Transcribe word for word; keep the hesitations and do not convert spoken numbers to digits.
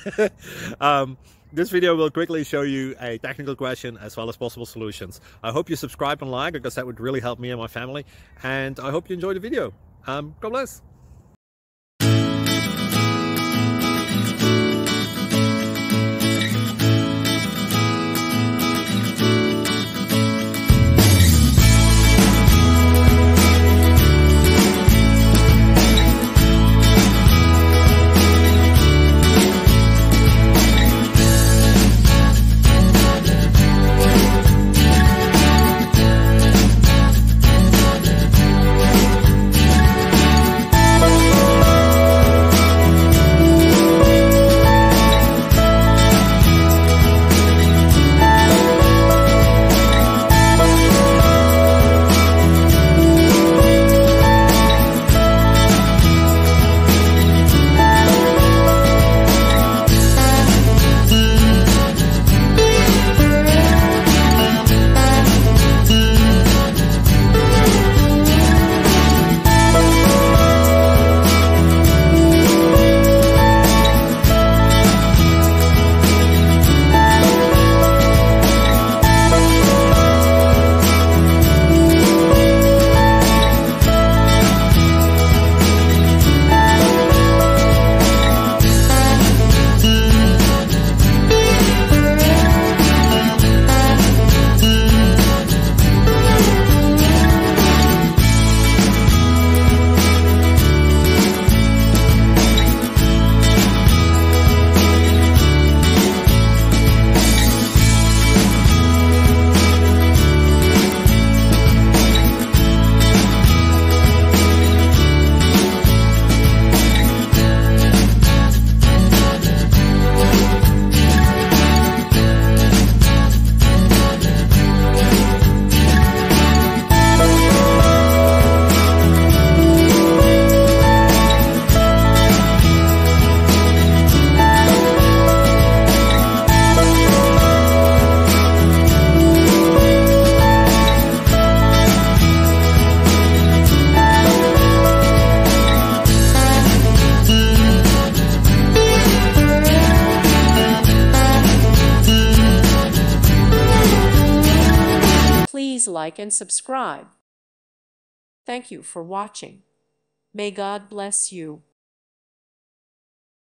um, this video will quickly show you a technical question as well as possible solutions. I hope you subscribe and like, because that would really help me and my family. And I hope you enjoy the video. Um, God bless. Please like and subscribe. Thank you for watching. May God bless you.